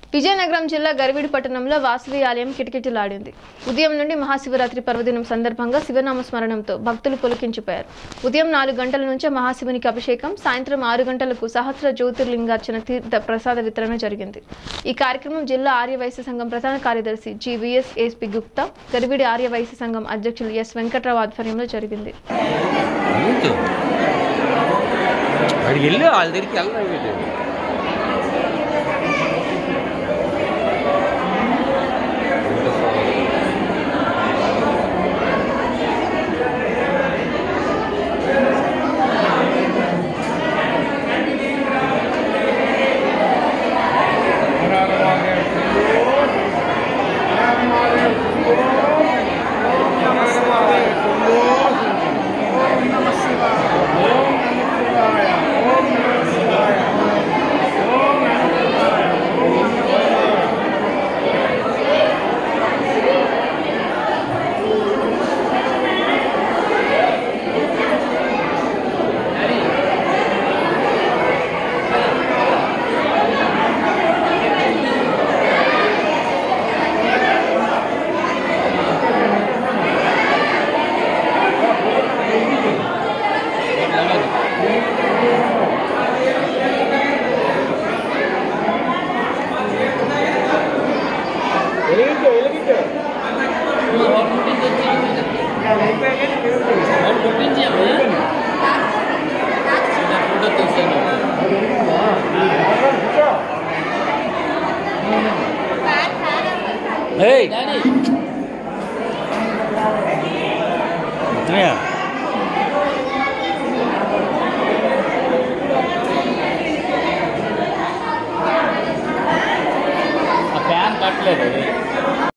విజయనగరం జిల్లా గర్విడి పట్టణంలో వాసవి ఆలయం కిటకిటలాడింది. ఉదయం నుండి మహాశివరాత్రి పర్వదినం సందర్భంగా శివనామ స్మరణంతో భక్తులు పులకించిపోయారు. ఉదయం 4 గంటల నుంచి మహాశివునికి అభిషేకం, సాయంత్రం 6 గంటలకు సహస్ర జ్యోతిర్లింగార్చన తీర్థ ప్రసాద వితరణ జరిగింది. ఈ కార్యక్రమం జిల్లా ఆర్యవైశ్య సంఘం ప్రధాన కార్యదర్శి GVS SP గుప్తా, గర్విడి ఆర్యవైశ్య సంఘం అధ్యక్షులు S వెంకట్రావు ఆధ్వర్యంలో జరిగింది. Hey, Danny. Yeah. A fan cut